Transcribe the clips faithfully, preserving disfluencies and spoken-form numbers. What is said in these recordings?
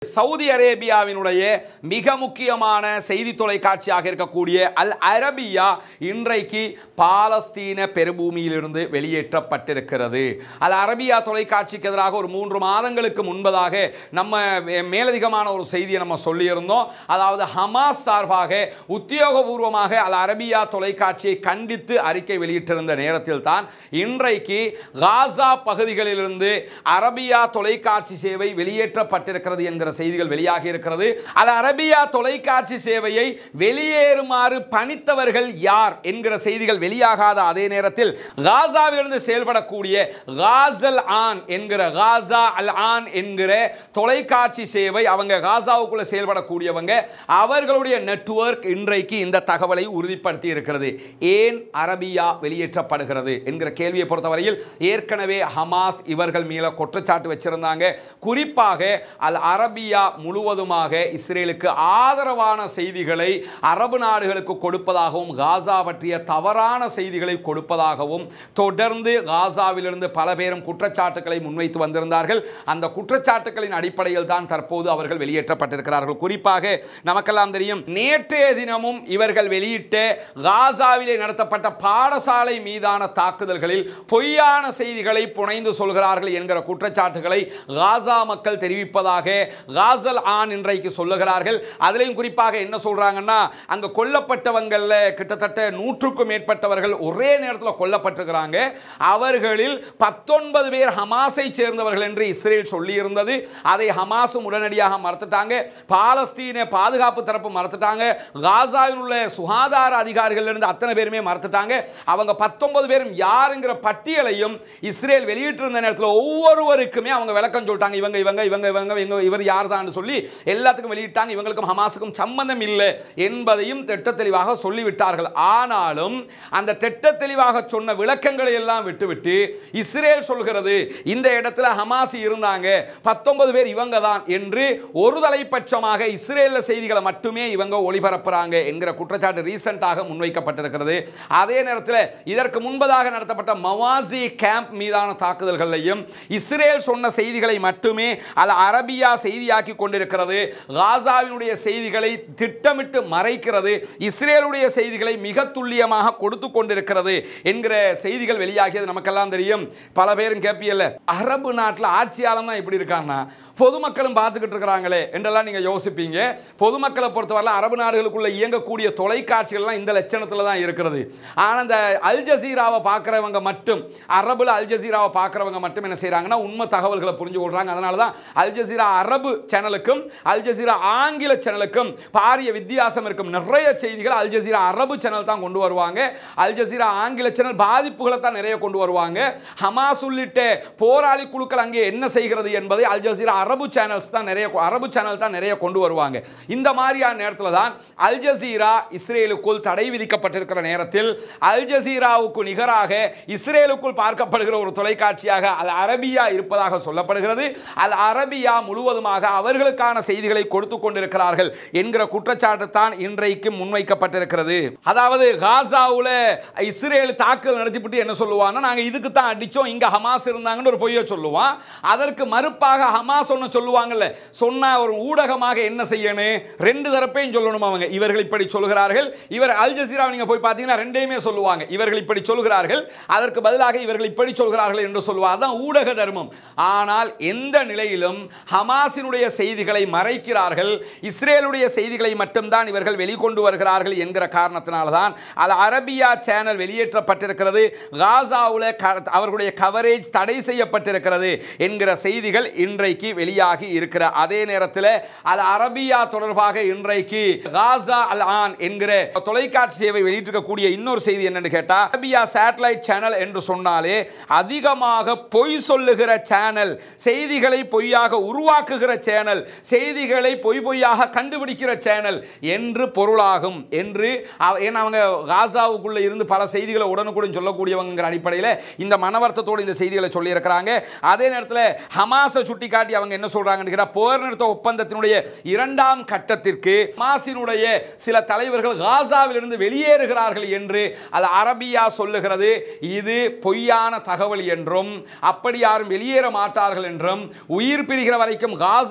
Saudi அரேபியாவினுடைய மிக முக்கியமான செய்தி தொலைக்காட்சியாக இருக்கக்கூடிய அல் அரபியா இன்றைக்கு பாலஸ்தீன பெரும்பூமியிலிருந்து வெளியேற்றப்பட்டிருக்கிறது. அல் அரபியா தொலைக்காட்சிக்கு எதிராக ஒரு மூன்று மாதங்களுக்கு முன்பதாக நம்ம மேலதிகமான ஒரு செய்தியை நம்ம சொல்லியிருந்தோம். அதாவது ஹமாஸ் சார்பாக உத்தியோகபூர்வமாக அல் அரபியா தொலைக்காட்சியை கண்டித்து அறிக்கை வெளியிட்டிருந்த நேரத்தில் தான் இன்றைக்கு காசா பகுதிகளிலிருந்து அரபியா தொலைக்காட்சி சேவை வெளியேற்றப்பட்டிருக்கிறது என்கிற செய்திகள் வெளியாகி இருக்கிறது. அல் அரபியா தொலைக்காட்சி சேவையை வெளியேறுமாறு பணித்தவர்கள் யார் என்கிற செய்திகள் வெளியாகாத அதே நேரத்தில் காசாவிலிருந்து செயல்படக்கூடிய காசல் ஆன் என்கிற காசா அல் ஆன் என்கிற தொலைக்காட்சி சேவை, அவங்க காசாவுக்குள்ள செயல்படக்கூடியவங்க, அவர்களுடைய நெட்வொர்க் இன்றைக்கு இந்த தகவலை உறுதிப்படுத்தி இருக்கிறது. ஏன் அரபியா வெளியேற்றப்படுகிறது என்கிற கேள்வியை பொறுத்தவரையில் ஏற்கனவே ஹமாஸ் இவர்கள் மேல குற்றச்சாட்டு வச்சிருந்தாங்க. குறிப்பாக அல் அரபியா முழுவதுமாக இஸ்ரேலுக்கு ஆதரவான செய்திகளை அரபு நாடுகளுக்கு கொடுப்பதாகவும் காசா பற்றிய தவறான செய்திகளை கொடுப்பதாகவும் தொடர்ந்து காசாவிலிருந்து பல பேரும் குற்றச்சாட்டுகளை முன்வைத்து வந்திருந்தார்கள். அந்த குற்றச்சாட்டுகளின் அடிப்படையில் தான் தற்போது அவர்கள் வெளியேற்றப்பட்டிருக்கிறார்கள். குறிப்பாக நமக்கெல்லாம் தெரியும், நேற்றைய தினமும் இவர்கள் வெளியிட்ட காசாவிலே நடத்தப்பட்ட பாடசாலை மீதான தாக்குதல்களில் பொய்யான செய்திகளை புனைந்து சொல்கிறார்கள் என்கிற குற்றச்சாட்டுகளை காசா மக்கள் தெரிவிப்பதாக காசல் ஆன் இன்றைக்கு சொல்லுகிறார்கள். அதிலையும் குறிப்பாக என்ன சொல்றாங்கன்னா, அங்க கொல்லப்பட்டவங்கள்ல கிட்டத்தட்ட நூற்றுக்கும் மேற்பட்டவர்கள் ஒரே நேரத்தில் கொல்லப்பட்டிருக்கிறாங்க. அவர்களில் பத்தொன்பது பேர் ஹமாஸை சேர்ந்தவர்கள் என்று இஸ்ரேல் சொல்லியிருந்தது. அதை ஹமாஸும் உடனடியாக மறுத்துட்டாங்க. பாலஸ்தீன பாதுகாப்பு தரப்பு மறுத்துட்டாங்க. காசாவில் உள்ள சுகாதார அதிகாரிகள் இருந்து அத்தனை பேருமே மறுத்துட்டாங்க. அவங்க பத்தொன்பது பேரும் யாருங்கிற பட்டியலையும் இஸ்ரேல் வெளியிட்டிருந்த நேரத்தில் ஒவ்வொருவருக்குமே அவங்க விளக்கம் சொல்லிட்டாங்க. இவங்க இவங்க இவங்க இவங்க இவர் யார் தான் சொல்லி எல்லாத்துக்கும் வெளியிட்டாங்க. இவங்களுக்கும் ஹமாஸுக்கும் சம்பந்தம் இல்லை என்பதையும் திட்ட தெளிவாக சொல்லிவிட்டார்கள். ஆனாலும் அந்த திட்ட தெளிவாக சொன்ன விளக்கங்களை எல்லாம் விட்டுவிட்டு இஸ்ரேல் சொல்கிறது இந்த இடத்துல ஹமாஸ் இருந்தாங்க, பத்தொன்பது பேர் இவங்க தான் என்று ஒரு தலைப்பட்சமாக இஸ்ரேல் செய்திகளை மட்டுமே இவங்க ஒளிபரப்புறாங்க என்கிற குற்றச்சாட்டு ரீசெண்டாக முன்வைக்கப்பட்டிருக்கிறது. அதே நேரத்தில் இதற்கு முன்பதாக நடத்தப்பட்ட மவாசி கேம்ப் மீதான தாக்குதல்களையும் இஸ்ரேல் சொன்ன செய்திகளை மட்டுமே அல் அரபியா செய்தியாக்கி கொண்டிருக்கிறது. காசாவினுடைய செய்திகளை திட்டமிட்டு மறைக்கிறது, இஸ்ரேலுடைய செய்திகளை மிக துல்லியமாக கொடுத்து கொண்டிருக்கிறது என்கிற செய்திகள் வெளியாகியது நமக்கெல்லாம் தெரியும். பல பேரும் கேட்பியல்ல, அரபு நாட்டில் ஆட்சியாளம் தான் இப்படி இருக்காங்கன்னா பொதுமக்களும் பார்த்துக்கிட்டு இருக்கிறாங்களே என்றெல்லாம் நீங்க யோசிப்பீங்க. பொதுமக்களை பொறுத்தவரை அரபு நாடுகளுக்குள்ள இயங்கக்கூடிய தொலைக்காட்சிகள்லாம் இந்த லட்சணத்தில் தான் இருக்கிறது. ஆனால் இந்த அல் ஜசீராவை பார்க்குறவங்க மட்டும், அரபுல அல் ஜசீராவை பார்க்குறவங்க மட்டும் என்ன செய்கிறாங்கன்னா உண்மை தகவல்களை புரிஞ்சு கொள்றாங்க. அதனால தான் அல் ஜசீரா அரபு சேனலுக்கும் அல் ஜசீரா ஆங்கில சேனலுக்கும் பாரிய வித்தியாசம் இருக்கும். நிறைய செய்திகள் அல் ஜசீரா அரபு சேனல் தான் கொண்டு வருவாங்க. அல் ஜசீரா ஆங்கில சேனல் பாதிப்புகளை தான் நிறைய கொண்டு வருவாங்க. ஹமாஸ் உள்ளிட்ட போராளி குழுக்கள் அங்கே என்ன செய்கிறது என்பதை அல் ஜசீரா அரபு சேனல்ஸ் தான் நிறைய அரபு சேனல் தான் நிறைய கொண்டு வருவாங்க. இந்த மாதிரியான நேரத்தில் தான் அல் ஜசீரா இஸ்ரேலுக்குள் தடை விதிக்கப்பட்டிருக்கிற நேரத்தில் அல் ஜசீராவுக்கு நிகராக இஸ்ரேலுக்குள் பார்க்கப்படுகிற ஒரு தொலைக்காட்சியாக அல் அரபியா இருப்பதாக சொல்லப்படுகிறது. அல் அரபியா முழுவதுமாக அவர்களுக்கான செய்திகளை கொடுத்து கொண்டிருக்கிறார்கள் என்கிற குற்றச்சாட்டு தான் இன்றைக்கு முன்வைக்கப்பட்டிருக்கிறது. அதாவது காசாவுல இஸ்ரேல் தாக்குதல் நடத்திவிட்டு என்ன சொல்லுவாங்க, நாங்க இதுக்கு தான் அடிச்சோம், இங்க ஹமாஸ் இருந்தாங்கன்னு ஒரு பொய்யை சொல்லுவான். அதற்கு மறுப்பாக ஹமாஸ் ஒன்று சொல்லுவாங்கல்ல, சொன்ன ஒரு ஊடகமாக என்ன செய்யணும், ரெண்டு தரப்பையும் சொல்லணும். அவங்க இவர்கள் இப்படி சொல்கிறார்கள், இவர் அல் ஜசீரா நீங்க போய் பார்த்தீங்கன்னா ரெண்டையுமே சொல்லுவாங்க. இவர்கள் இப்படி சொல்கிறார்கள், அதற்கு பதிலாக இவர்கள் இப்படி சொல்கிறார்கள் என்று சொல்லுவாங்க. அதான் ஊடக தர்மம். ஆனால் எந்த நிலையிலும் ஹமாஸினுடைய செய்திகளை மறைக்கிறார்கள், இஸ்ரேலுடைய செய்திகளை மட்டும்தான் இவர்கள் வெளிக்கொண்டு வருகிறார்கள் என்கிற காரணத்தினால தான் அல் அரபியா சேனல் வெளியேற்றப்பட்டிருக்கிறது. காசாவுல அவர்களுடைய கவரேஜ் தடை செய்யப்பட்டிருக்கிறது என்கிற செய்திகள் இன்றைக்கு வெளியாகி இருக்கிற அதே நேரத்தில் அல் அரபியா தொடர்பாக இன்றைக்கு காசா அல் ஆன் என்கிற தொலைக்காட்சி சேவை வெளியிட்டிருக்கக்கூடிய இன்னொரு செய்தி என்னன்னு கேட்டா, அரபியா சேட்டலைட் சேனல் என்று சொன்னாலே அதிகமாக பொய் சொல்லுகிற சேனல், செய்திகளை பொய்யாக உருவாக்குகிற சேனல், செய்திகளை பொய் பொய்யாக கண்டுபிடிக்கிற சேனல் என்று பொருளாகும் என்று அவங்க காசாவுக்குள்ள இருந்து பல செய்திகளை உடனுக்குடன் சொல்லக்கூடியவங்க அடிப்படையில் இந்த மனவர்த்தத்தோடு இந்த செய்திகளை சொல்லி இருக்கிறாங்க. அதே நேரத்தில் ஹமாஸை சுட்டி காட்டி அவங்க என்ன சொல்றாங்க, போர் நிறுத்த ஒப்பந்தத்தினுடைய இரண்டாம் கட்டத்திற்கு ஹமாஸினுடைய சில தலைவர்கள் காசாவில் இருந்து வெளியேறுகிறார்கள் என்று அல் அரபியா சொல்லுகிறது. இது பொய்யான தகவல் என்றும் அப்படி யாரும் வெளியேற மாட்டார்கள் என்றும் உயிர் பிரிகிற வரைக்கும் காசா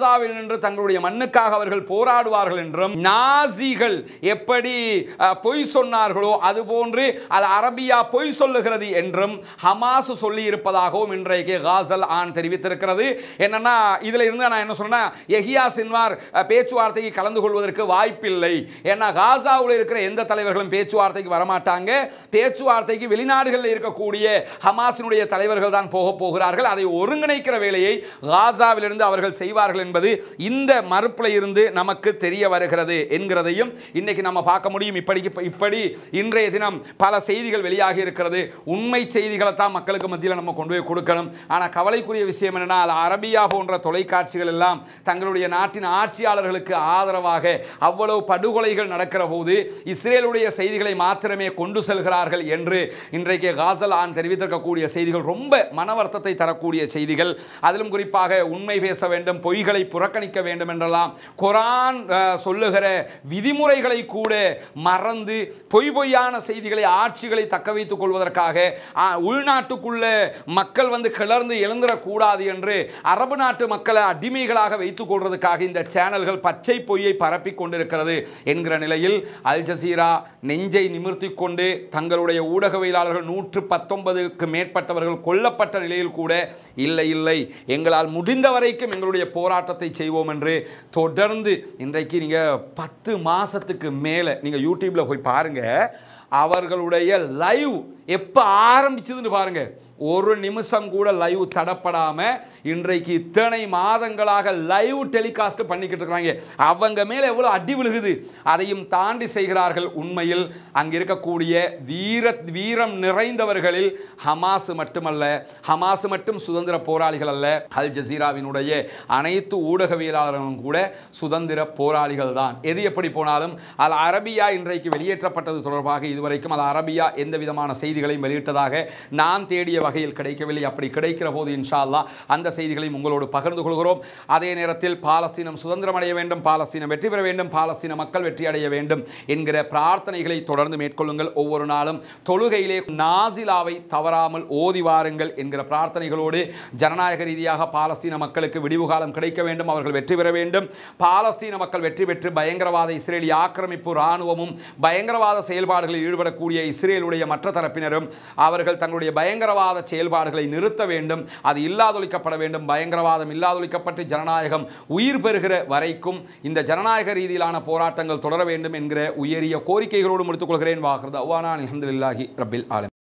காசாவில் நின்று தங்களுடைய மண்ணுக்காக அவர்கள் போராடுவார்கள் என்றும், நாசிகள் எப்படி பொய் சொன்னார்களோ அதுபோன்று அல் அரபியா பொய் சொல்லுகிறது என்றும் ஹமாஸ் சொல்லி இருப்பதாகவும் இன்றைக்கு காசல் ஆன் தெரிவித்திருக்கிறது. என்னன்னா இதுல இருந்து நான் என்ன சொன்னா, யஹ்யா சின்வார் பேச்சுவார்த்தைக்கு கலந்து கொள்வதற்கு வாய்ப்பில்லை. ஏன்னா காசாவில் இருக்கிற எந்த தலைவர்களும் பேச்சுவார்த்தைக்கு வரமாட்டாங்க. பேச்சுவார்த்தைக்கு வெளிநாடுகளில் இருக்கக்கூடிய ஹமாஸினுடைய தலைவர்கள் தான் போக போகிறார்கள். அதை ஒருங்கிணைக்கிற வேலையை காசாவிலிருந்து அவர்கள் செய்வார்கள் என்பது இந்த மறுப்பில் இருந்து நமக்கு தெரிய வருகிறது என்கிறதையும் இன்னைக்கு நம்ம பார்க்க முடியும். இப்படி இப்படி இன்றைய தினம் பல செய்திகள் வெளியாகி இருக்கிறது. உண்மை செய்திகளை தான் மக்களுக்கு மத்தியில் நம்ம கொண்டு போய் கொடுக்கணும். ஆனால் கவலைக்குரிய விஷயம் என்னன்னா, அது அரபியா போன்ற தொலைக்காட்சிகள் எல்லாம் தங்களுடைய நாட்டின் ஆட்சியாளர்களுக்கு ஆதரவாக அவ்வளவு படுகொலைகள் நடக்கிற போது இஸ்ரேலுடைய செய்திகளை மாத்திரமே கொண்டு செல்கிறார்கள் என்று இன்றைக்கு காசல் ஆன் தெரிவித்திருக்கக்கூடிய செய்திகள் ரொம்ப மனவர்த்தத்தை தரக்கூடிய செய்திகள். அதிலும் குறிப்பாக உண்மை பேச வேண்டும், பொய்களை புறக்கணிக்க வேண்டும் என்றெல்லாம் குர்ஆன் சொல்லுகிற விதிமுறைகளை கூட மறந்து பொய் பொய்யான செய்திகளை ஆட்சிகளை தக்க வைத்துக் கொள்வதற்காக உள்நாட்டுக்குள்ள மக்கள் வந்து கிளர்ந்து எழுந்திடக்கூடாது என்று அரபு நாட்டு மக்களை அடிமைகளாக வைத்துக் கொள்வதற்காக இந்த சேனல்கள் பச்சை பொய்யை பரப்பி கொண்டிருக்கிறது என்கிற நிலையில் அல் ஜசீரா நெஞ்சை நிமிர்த்தி கொண்டு தங்களுடைய ஊடகவியலாளர்கள் நூற்று பத்தொன்பதுக்கு மேற்பட்டவர்கள் கொல்லப்பட்ட நிலையில் கூட இல்லை இல்லை எங்களால் முடிந்த வரைக்கும் எங்களுடைய போராட்டத்தை செய்வோம் என்று தொடர்ந்து இன்றைக்கு நீங்க பத்து மாசத்துக்கு மேல நீங்க யூடியூப்ல போய் பாருங்க, அவர்களுடைய லைவ் எப்ப ஆரம்பிச்சதுன்னு பாருங்க. ஒரு நிமிஷம் கூட லைவ் தடப்படாம இன்றைக்கு இத்தனை மாதங்களாக லைவ் டெலிகாஸ்ட் பண்ணிக்கிட்டு இருக்காங்க. அவங்க மேல எவ்வளவு அடி விழுகுது, அதையும் தாண்டி செய்கிறார்கள். உண்மையில் அங்க இருக்கக்கூடிய வீர வீரம் நிறைந்தவர்களில் ஹமாஸ் மட்டுமல்ல, ஹமாஸ் மட்டும் சுதந்திர போராளிகள் அல்ல, அல் ஜசீராவினுடைய அனைத்து ஊடகவியலாளர்களும் கூட சுதந்திர போராளிகள் தான். எது எப்படி போனாலும் அல் அரபியா இன்றைக்கு வெளியேற்றப்பட்டது தொடர்பாக இதுவரைக்கும் அல் அரபியா எந்த விதமான செய்திகளையும் வெளியிட்டதாக நான் தேடிய வகையில் கிடைக்கவில்லை. அப்படி கிடைக்கிற போது இன்ஷா அல்லாஹ் அந்த செய்திகளையும் உங்களோடு பகிர்ந்து கொள்கிறோம். அதே நேரத்தில் பாலஸ்தீனம் சுதந்திரம் அடைய வேண்டும், பாலஸ்தீனம் வெற்றி பெற வேண்டும், பாலஸ்தீன மக்கள் வெற்றி அடைய வேண்டும் என்கிற பிரார்த்தனைகளை தொடர்ந்து மேற்கொள்ளுங்கள். ஒவ்வொரு நாளும் தொழுகையிலே நாசிலாவை தவறாமல் ஓதி வாருங்கள் என்கிற பிரார்த்தனைகளோடு ஜனநாயக ரீதியாக பாலஸ்தீன மக்களுக்கு விடிவு காலம் கிடைக்க வேண்டும், அவர்கள் வெற்றி பெற வேண்டும். பாலஸ்தீன மக்கள் வெற்றி பெற்று பயங்கரவாத இஸ்ரேலிய ஆக்கிரமிப்பு இராணுவமும் பயங்கரவாத செயல்பாடுகளில் ஈடுபடக்கூடிய இஸ்ரேலுடைய மற்ற தரப்பினரும் அவர்கள் தங்களுடைய பயங்கரவாத செயல்பாடுகளை நிறுத்த வேண்டும், அது இல்லாதொழிக்கப்பட வேண்டும். பயங்கரவாதம் இல்லாதொழிக்கப்பட்டு ஜனநாயகம் உயிர் பெறுகிற வரைக்கும் இந்த ஜனநாயக ரீதியிலான போராட்டங்கள் தொடர வேண்டும் என்கிற உயரிய கோரிக்கைகளோடு முடித்துக் கொள்கிறேன். வாஹிர் தஅவானா அல்ஹம்துலில்லாஹி ரப்பில் ஆலமீன்.